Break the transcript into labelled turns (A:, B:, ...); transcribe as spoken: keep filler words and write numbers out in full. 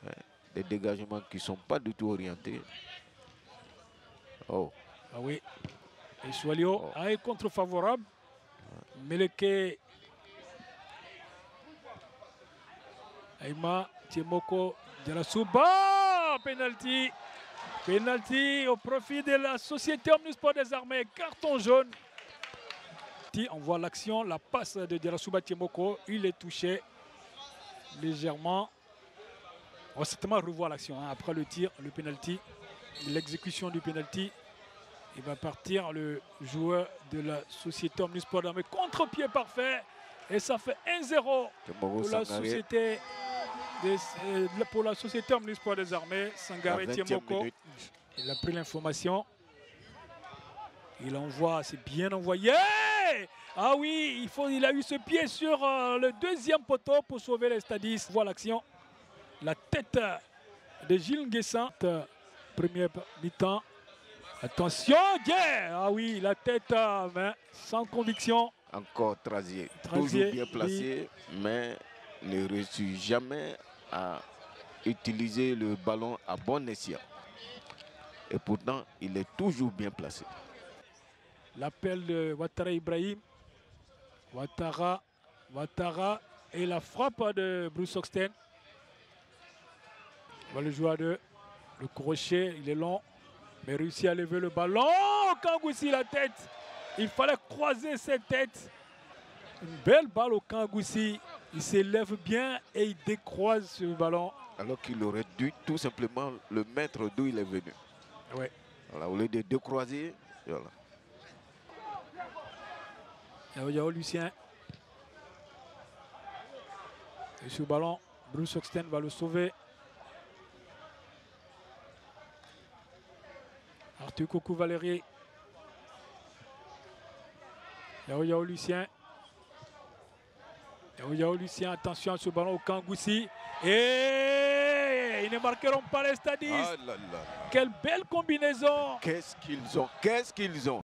A: Ouais. Des dégagements qui ne sont pas du tout orientés. Oh.
B: Ah oui. Et Soualio oh. a un contre favorable. Ouais. Meleke Aïma Tiemoko Diarasuba. Penalty. Penalty au profit de la société Omnisport des Armées. Carton jaune. On voit l'action, la passe de Diarasuba Tiemoko. Il est touché légèrement. On va certainement revoir l'action hein. Après le tir, le penalty, l'exécution du penalty. Il va partir le joueur de la société Omnisport d'Armée. Contre-pied parfait. Et ça fait un zéro pour la société des, euh, pour la société Omnisport des Armées. Sangaré Tiemoko. Il a pris l'information. Il envoie, c'est bien envoyé. Ah oui, il, faut, il a eu ce pied sur euh, le deuxième poteau pour sauver les Stadis. On voit l'action. La tête de Gilles Nguessan. Première mi-temps. Attention, yeah! Ah oui, la tête, euh, mais sans conviction.
A: Encore Trazier, toujours bien placé, oui. Mais ne réussit jamais à utiliser le ballon à bon escient. Et pourtant, il est toujours bien placé.
B: L'appel de Ouattara Ibrahim. Ouattara, Ouattara et la frappe de Bruce Hoxton. Le joueur de le crochet, il est long. Mais réussit à lever le ballon. Kangoussi, la tête. Il fallait croiser cette tête. Une belle balle au Kangoussi. Il s'élève bien et il décroise ce ballon.
A: Alors qu'il aurait dû tout simplement le mettre d'où il est venu.
B: Ouais.
A: Voilà, au lieu de décroiser. Voilà.
B: Yao Yao Lucien. Et ce ballon, Bruce Hoxton va le sauver. Arthur Coucou Valérie. Yao Yao Lucien. Yao Yao Lucien, attention à ce ballon au Kangoussi. Et ils ne marqueront pas les Stadis.
A: Ah là là.
B: Quelle belle combinaison.
A: Qu'est-ce qu'ils ont, qu'est-ce qu'ils ont.